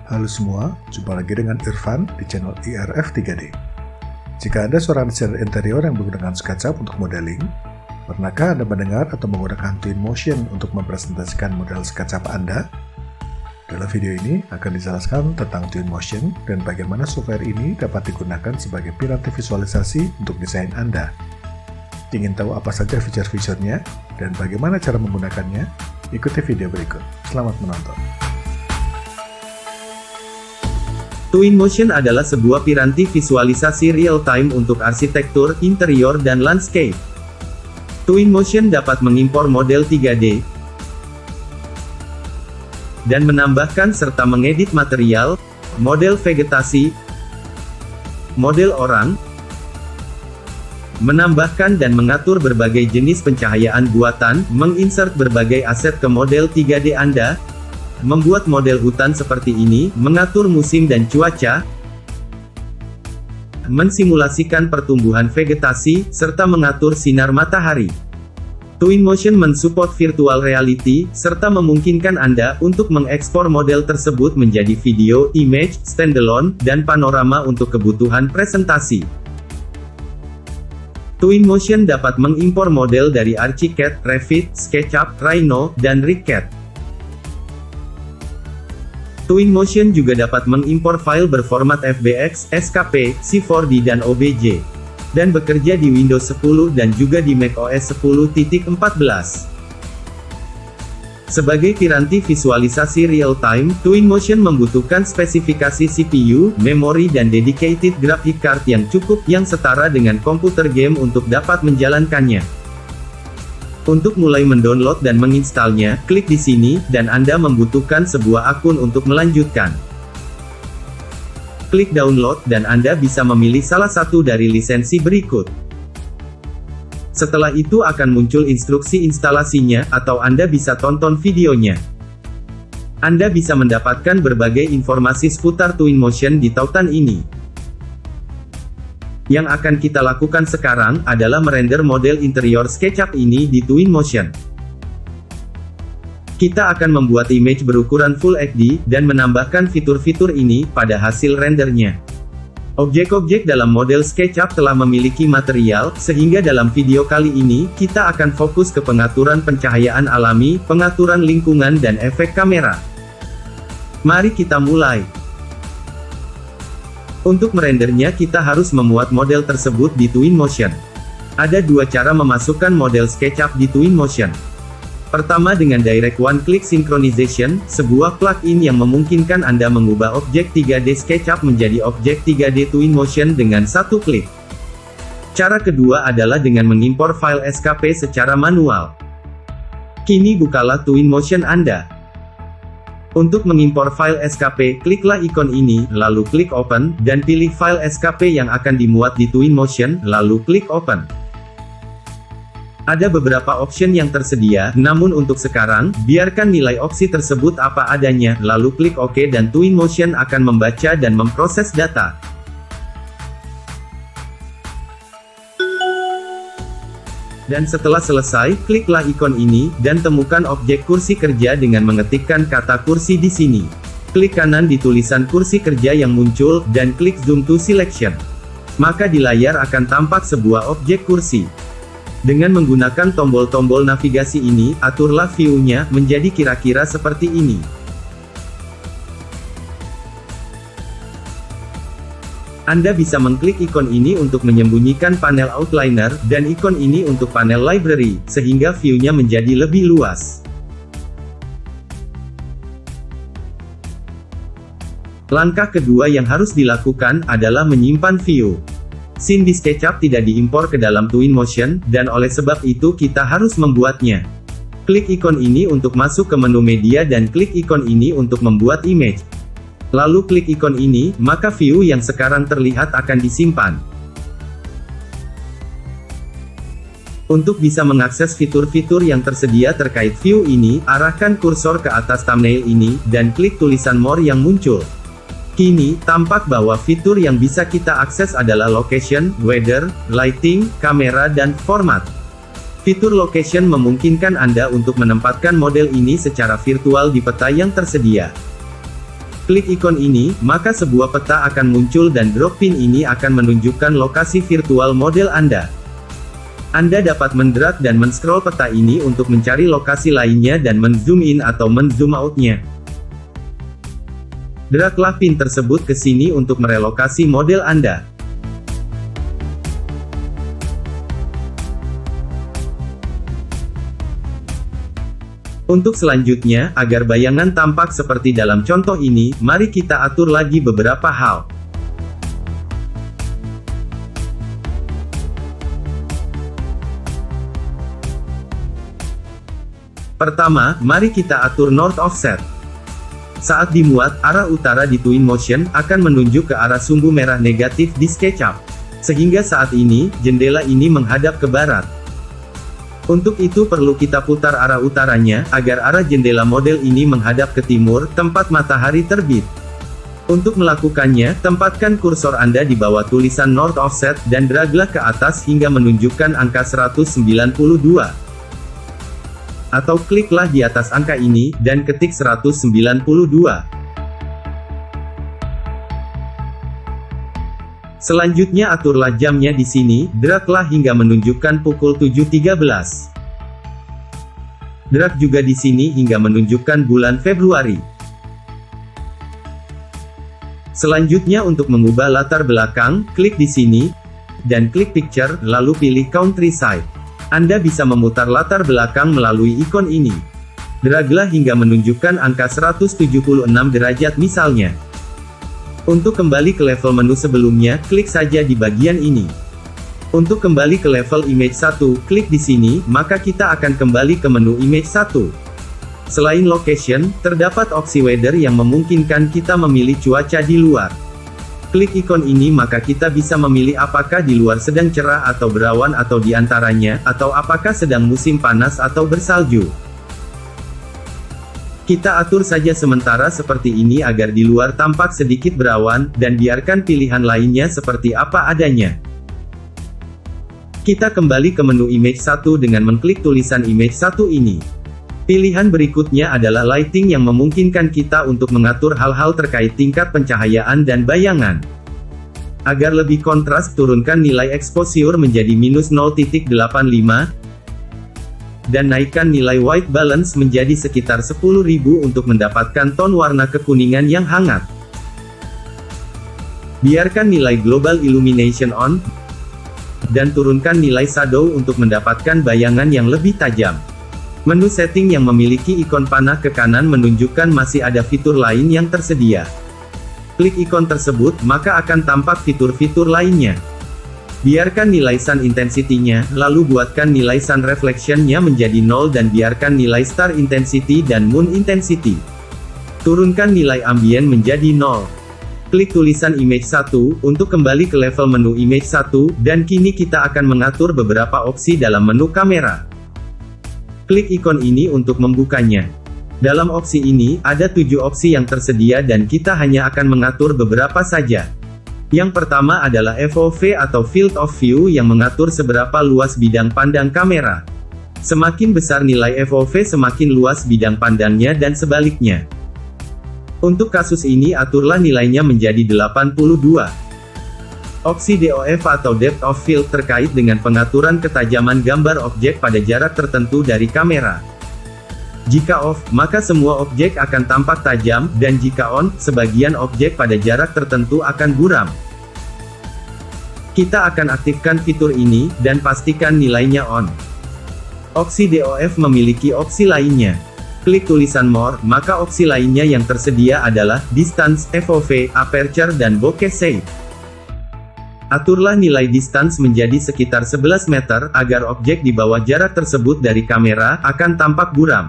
Halo semua, jumpa lagi dengan Irfan di channel IRF 3D. Jika Anda seorang desainer interior yang menggunakan SketchUp untuk modeling, pernahkah Anda mendengar atau menggunakan Twinmotion untuk mempresentasikan model SketchUp Anda? Dalam video ini akan dijelaskan tentang Twinmotion dan bagaimana software ini dapat digunakan sebagai piranti visualisasi untuk desain Anda. Ingin tahu apa saja fitur-fiturnya dan bagaimana cara menggunakannya? Ikuti video berikut. Selamat menonton. Twinmotion adalah sebuah piranti visualisasi real-time untuk arsitektur, interior, dan landscape. Twinmotion dapat mengimpor model 3D dan menambahkan serta mengedit material, model vegetasi, model orang, menambahkan dan mengatur berbagai jenis pencahayaan buatan, menginsert berbagai aset ke model 3D Anda, membuat model hutan seperti ini, mengatur musim dan cuaca, mensimulasikan pertumbuhan vegetasi, serta mengatur sinar matahari. Twinmotion mensupport virtual reality, serta memungkinkan Anda untuk mengekspor model tersebut menjadi video, image, standalone, dan panorama untuk kebutuhan presentasi. Twinmotion dapat mengimpor model dari Archicad, Revit, SketchUp, Rhino, dan RigCAD. Twinmotion juga dapat mengimpor file berformat FBX, SKP, C4D dan OBJ. Dan bekerja di Windows 10 dan juga di macOS 10.14. Sebagai piranti visualisasi real-time, Twinmotion membutuhkan spesifikasi CPU, memori dan dedicated graphic card yang cukup, yang setara dengan komputer game untuk dapat menjalankannya. Untuk mulai mendownload dan menginstalnya, klik di sini, dan Anda membutuhkan sebuah akun untuk melanjutkan. Klik download, dan Anda bisa memilih salah satu dari lisensi berikut. Setelah itu akan muncul instruksi instalasinya, atau Anda bisa tonton videonya. Anda bisa mendapatkan berbagai informasi seputar Twinmotion di tautan ini. Yang akan kita lakukan sekarang adalah merender model interior SketchUp ini di Twinmotion. Kita akan membuat image berukuran Full HD, dan menambahkan fitur-fitur ini pada hasil rendernya. Objek-objek dalam model SketchUp telah memiliki material, sehingga dalam video kali ini, kita akan fokus ke pengaturan pencahayaan alami, pengaturan lingkungan dan efek kamera. Mari kita mulai. Untuk merendernya kita harus memuat model tersebut di Twinmotion. Ada dua cara memasukkan model SketchUp di Twinmotion. Pertama dengan Direct One Click Synchronization, sebuah plugin yang memungkinkan Anda mengubah objek 3D SketchUp menjadi objek 3D Twinmotion dengan satu klik. Cara kedua adalah dengan mengimpor file SKP secara manual. Kini bukalah Twinmotion Anda. Untuk mengimpor file SKP, kliklah ikon ini, lalu klik Open, dan pilih file SKP yang akan dimuat di Twinmotion, lalu klik Open. Ada beberapa option yang tersedia, namun untuk sekarang, biarkan nilai opsi tersebut apa adanya, lalu klik OK dan Twinmotion akan membaca dan memproses data. Dan setelah selesai, kliklah ikon ini, dan temukan objek kursi kerja dengan mengetikkan kata kursi di sini. Klik kanan di tulisan kursi kerja yang muncul, dan klik Zoom to Selection. Maka di layar akan tampak sebuah objek kursi. Dengan menggunakan tombol-tombol navigasi ini, aturlah view-nya, menjadi kira-kira seperti ini. Anda bisa mengklik ikon ini untuk menyembunyikan panel outliner, dan ikon ini untuk panel library, sehingga view-nya menjadi lebih luas. Langkah kedua yang harus dilakukan adalah menyimpan view. Scene di SketchUp tidak diimpor ke dalam Twinmotion, dan oleh sebab itu kita harus membuatnya. Klik ikon ini untuk masuk ke menu media dan klik ikon ini untuk membuat image. Lalu klik ikon ini, maka view yang sekarang terlihat akan disimpan. Untuk bisa mengakses fitur-fitur yang tersedia terkait view ini, arahkan kursor ke atas thumbnail ini, dan klik tulisan More yang muncul. Kini, tampak bahwa fitur yang bisa kita akses adalah Location, Weather, Lighting, Kamera dan Format. Fitur Location memungkinkan Anda untuk menempatkan model ini secara virtual di peta yang tersedia. Klik ikon ini, maka sebuah peta akan muncul dan drop pin ini akan menunjukkan lokasi virtual model Anda. Anda dapat mendrag dan men-scroll peta ini untuk mencari lokasi lainnya dan men-zoom in atau men-zoom out-nya. Draglah pin tersebut ke sini untuk merelokasi model Anda. Untuk selanjutnya, agar bayangan tampak seperti dalam contoh ini, mari kita atur lagi beberapa hal. Pertama, mari kita atur north offset. Saat dimuat, arah utara di Twinmotion akan menunjuk ke arah sumbu merah negatif di SketchUp. Sehingga saat ini, jendela ini menghadap ke barat. Untuk itu perlu kita putar arah utaranya, agar arah jendela model ini menghadap ke timur, tempat matahari terbit. Untuk melakukannya, tempatkan kursor Anda di bawah tulisan North Offset, dan draglah ke atas hingga menunjukkan angka 192. Atau kliklah di atas angka ini, dan ketik 192. Selanjutnya aturlah jamnya di sini, draglah hingga menunjukkan pukul 7.13. Drag juga di sini hingga menunjukkan bulan Februari. Selanjutnya untuk mengubah latar belakang, klik di sini, dan klik picture, lalu pilih countryside. Anda bisa memutar latar belakang melalui ikon ini. Draglah hingga menunjukkan angka 176 derajat misalnya. Untuk kembali ke level menu sebelumnya, klik saja di bagian ini. Untuk kembali ke level image 1, klik di sini, maka kita akan kembali ke menu image 1. Selain location, terdapat opsi weather yang memungkinkan kita memilih cuaca di luar. Klik ikon ini maka kita bisa memilih apakah di luar sedang cerah atau berawan atau di antaranya, atau apakah sedang musim panas atau bersalju. Kita atur saja sementara seperti ini agar di luar tampak sedikit berawan, dan biarkan pilihan lainnya seperti apa adanya. Kita kembali ke menu image 1 dengan mengklik tulisan image 1 ini. Pilihan berikutnya adalah lighting yang memungkinkan kita untuk mengatur hal-hal terkait tingkat pencahayaan dan bayangan. Agar lebih kontras, turunkan nilai exposure menjadi -0.85, dan naikkan nilai white balance menjadi sekitar 10.000 untuk mendapatkan ton warna kekuningan yang hangat. Biarkan nilai global illumination on, dan turunkan nilai shadow untuk mendapatkan bayangan yang lebih tajam. Menu setting yang memiliki ikon panah ke kanan menunjukkan masih ada fitur lain yang tersedia. Klik ikon tersebut, maka akan tampak fitur-fitur lainnya. Biarkan nilai sun intensity-nya, lalu buatkan nilai sun reflection-nya menjadi 0 dan biarkan nilai star intensity dan moon intensity. Turunkan nilai ambient menjadi 0. Klik tulisan image 1, untuk kembali ke level menu image 1, dan kini kita akan mengatur beberapa opsi dalam menu kamera. Klik ikon ini untuk membukanya. Dalam opsi ini, ada 7 opsi yang tersedia dan kita hanya akan mengatur beberapa saja. Yang pertama adalah FOV atau Field of View yang mengatur seberapa luas bidang pandang kamera. Semakin besar nilai FOV semakin luas bidang pandangnya dan sebaliknya. Untuk kasus ini aturlah nilainya menjadi 82. Opsi DOF atau Depth of Field terkait dengan pengaturan ketajaman gambar objek pada jarak tertentu dari kamera. Jika off, maka semua objek akan tampak tajam, dan jika on, sebagian objek pada jarak tertentu akan buram. Kita akan aktifkan fitur ini, dan pastikan nilainya on. Opsi DOF memiliki opsi lainnya. Klik tulisan More, maka opsi lainnya yang tersedia adalah Distance, FOV, Aperture dan Bokeh Shape. Aturlah nilai distance menjadi sekitar 11 meter, agar objek di bawah jarak tersebut dari kamera akan tampak buram.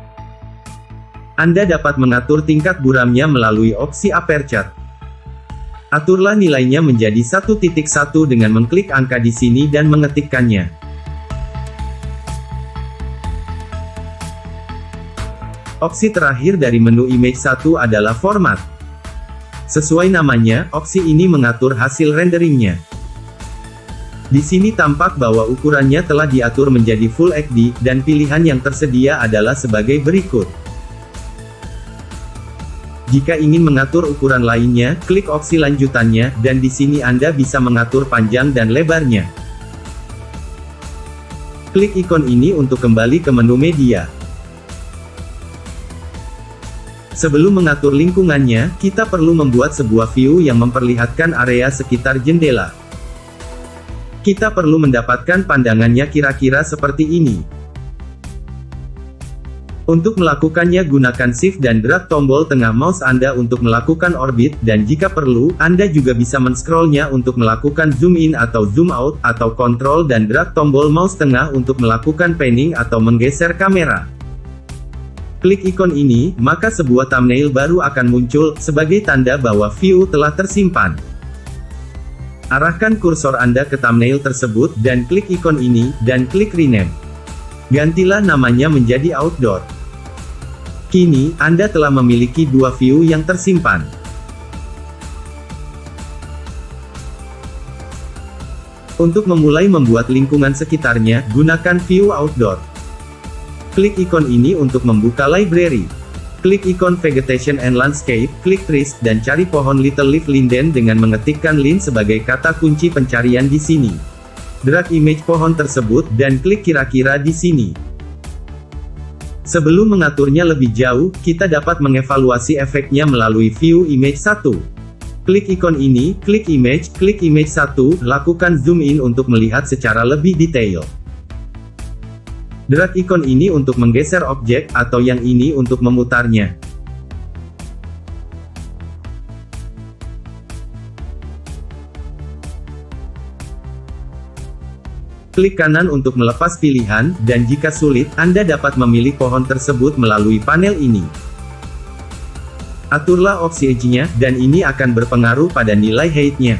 Anda dapat mengatur tingkat buramnya melalui opsi Aperture. Aturlah nilainya menjadi 1.1 dengan mengklik angka di sini dan mengetikkannya. Opsi terakhir dari menu image 1 adalah Format. Sesuai namanya, opsi ini mengatur hasil renderingnya. Di sini tampak bahwa ukurannya telah diatur menjadi Full HD, dan pilihan yang tersedia adalah sebagai berikut. Jika ingin mengatur ukuran lainnya, klik opsi lanjutannya, dan di sini Anda bisa mengatur panjang dan lebarnya. Klik ikon ini untuk kembali ke menu media. Sebelum mengatur lingkungannya, kita perlu membuat sebuah view yang memperlihatkan area sekitar jendela. Kita perlu mendapatkan pandangannya kira-kira seperti ini. Untuk melakukannya gunakan Shift dan drag tombol tengah mouse Anda untuk melakukan orbit, dan jika perlu, Anda juga bisa men-scrollnya untuk melakukan zoom in atau zoom out, atau kontrol dan drag tombol mouse tengah untuk melakukan panning atau menggeser kamera. Klik ikon ini, maka sebuah thumbnail baru akan muncul, sebagai tanda bahwa view telah tersimpan. Arahkan kursor Anda ke thumbnail tersebut, dan klik ikon ini, dan klik rename. Gantilah namanya menjadi outdoor. Kini, Anda telah memiliki dua view yang tersimpan. Untuk memulai membuat lingkungan sekitarnya, gunakan view outdoor. Klik ikon ini untuk membuka library. Klik ikon Vegetation and Landscape, klik trees, dan cari pohon Little Leaf Linden dengan mengetikkan lin sebagai kata kunci pencarian di sini. Drag image pohon tersebut, dan klik kira-kira di sini. Sebelum mengaturnya lebih jauh, kita dapat mengevaluasi efeknya melalui view image 1. Klik ikon ini, klik image 1, lakukan zoom in untuk melihat secara lebih detail. Drag ikon ini untuk menggeser objek, atau yang ini untuk memutarnya. Klik kanan untuk melepas pilihan, dan jika sulit, Anda dapat memilih pohon tersebut melalui panel ini. Aturlah opsi edge-nya, dan ini akan berpengaruh pada nilai height-nya.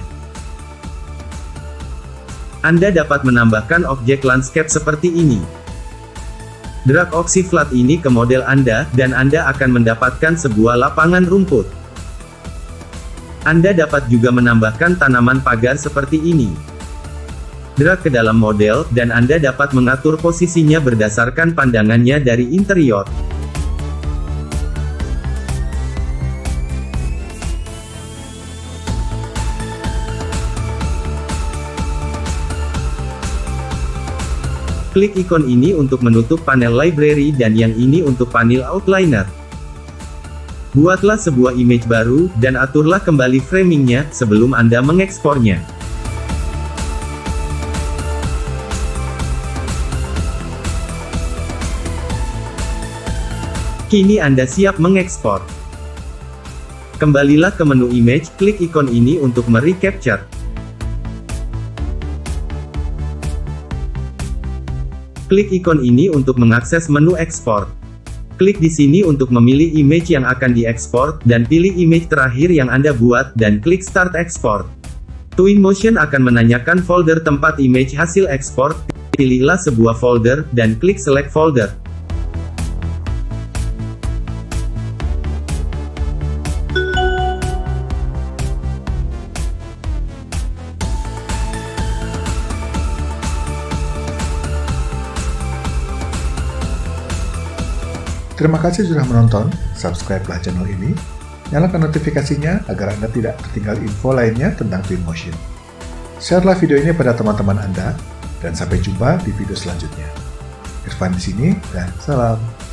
Anda dapat menambahkan objek landscape seperti ini. Drag opsi flat ini ke model Anda, dan Anda akan mendapatkan sebuah lapangan rumput. Anda dapat juga menambahkan tanaman pagar seperti ini. Drag ke dalam model, dan Anda dapat mengatur posisinya berdasarkan pandangannya dari interior. Klik ikon ini untuk menutup panel library dan yang ini untuk panel outliner. Buatlah sebuah image baru, dan aturlah kembali framingnya, sebelum Anda mengekspornya. Kini Anda siap mengekspor. Kembalilah ke menu image, klik ikon ini untuk merecapture. Klik ikon ini untuk mengakses menu ekspor. Klik di sini untuk memilih image yang akan diekspor, dan pilih image terakhir yang Anda buat, dan klik Start Export. Twinmotion akan menanyakan folder tempat image hasil ekspor. Pilihlah sebuah folder, dan klik Select Folder. Terima kasih sudah menonton, subscribe-lah channel ini, nyalakan notifikasinya agar Anda tidak tertinggal info lainnya tentang Twinmotion. Share-lah video ini pada teman-teman Anda, dan sampai jumpa di video selanjutnya. Irfan di sini, dan salam.